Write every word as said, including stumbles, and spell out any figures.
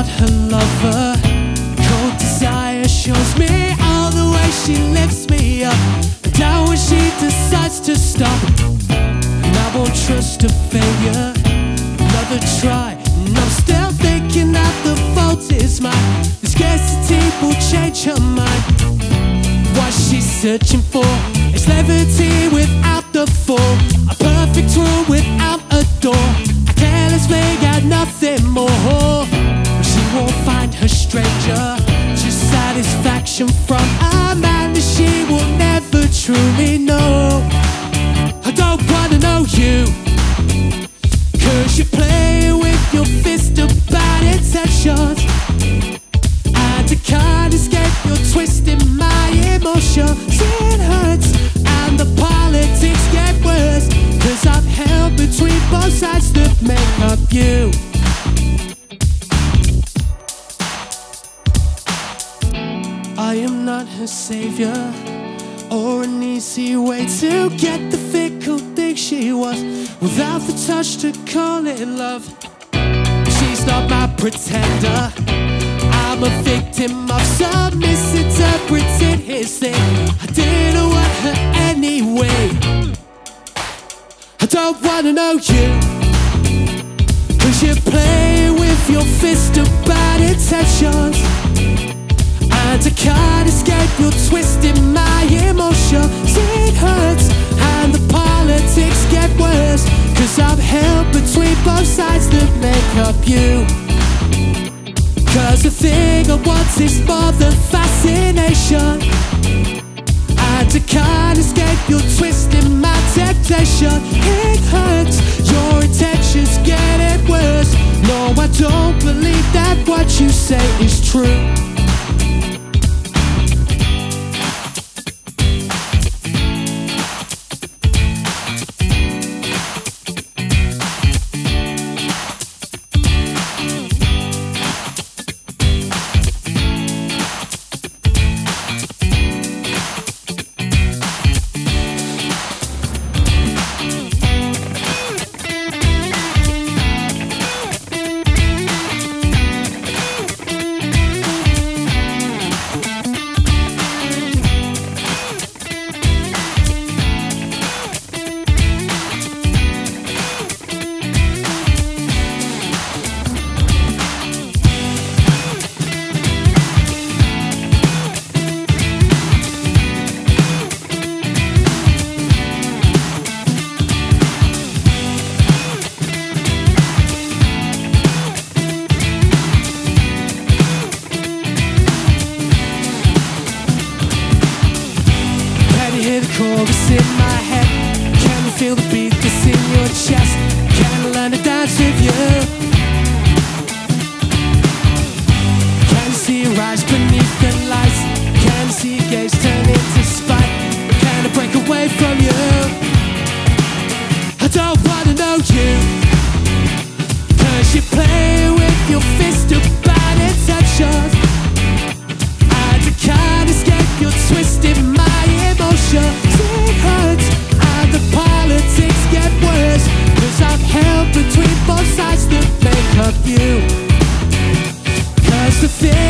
her lover. Cold desire shows me all the way she lifts me up, and down when she decides to stop. And I won't trust a failure, another try, and I'm still thinking that the fault is mine. The scarcity will change her mind. What she's searching for is levity without the fall, a perfect world without a door. A careless flame got nothing more. She won't find her stranger, just satisfaction from a man that she will never truly know. I don't wanna know you, cause you play with your fist of bad intentions, and I can't escape your twisting my emotions. It hurts and the politics get worse, cause I'm held between both sides that make up you. I am not her savior, or an easy way to get the fickle thing she was, without the touch to call it love. She's not my pretender, I'm a victim of some misinterpreted his thing. I didn't want her anyway. I don't wanna know you, cause you play with your fist of bad intentions, and I can't escape your twisting my emotions. It hurts and the politics get worse, cause I'm held between both sides that make up you. Cause the thing I want is more than fascination, and I can't escape your twisting my temptation. It hurts, your intentions get it worse. No, I don't believe that what you say is true. Chorus in my head, can you feel the beat that's in your chest? Can I learn to dance with you? Can you see your eyes beneath the lights? Can you see your gaze turn into spite? Can I break away from you? I don't wanna know you, cause you play with your fist of bad intentions, and I can't escape your twisting my emotions. It hurts and the politics get worse, cause I'm held between both sides that make up you. Cause the thing